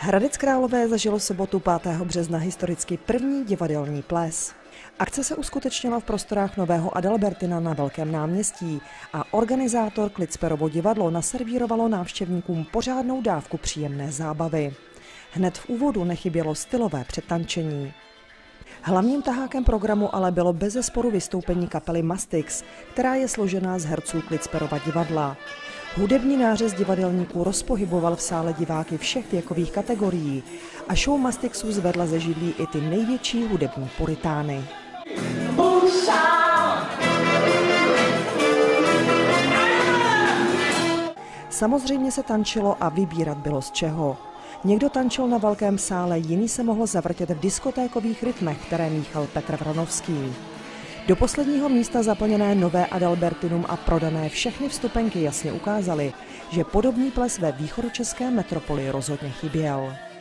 Hradec Králové zažilo sobotu 5. března historicky první divadelní ples. Akce se uskutečnila v prostorách nového Adalbertina na Velkém náměstí a organizátor Klitsperovo divadlo naservírovalo návštěvníkům pořádnou dávku příjemné zábavy. Hned v úvodu nechybělo stylové přetančení. Hlavním tahákem programu ale bylo bezesporu vystoupení kapely Mastix, která je složená z herců Klitsperova divadla. Hudební nářez divadelníků rozpohyboval v sále diváky všech věkových kategorií a show Mastixů zvedla ze židlí i ty největší hudební puritány. Samozřejmě se tančilo a vybírat bylo z čeho. Někdo tančil na velkém sále, jiný se mohl zavrtět v diskotékových rytmech, které míchal Petr Vranovský. Do posledního místa zaplněné nové Adalbertinum a prodané všechny vstupenky jasně ukázaly, že podobný ples ve východočeské metropoli rozhodně chyběl.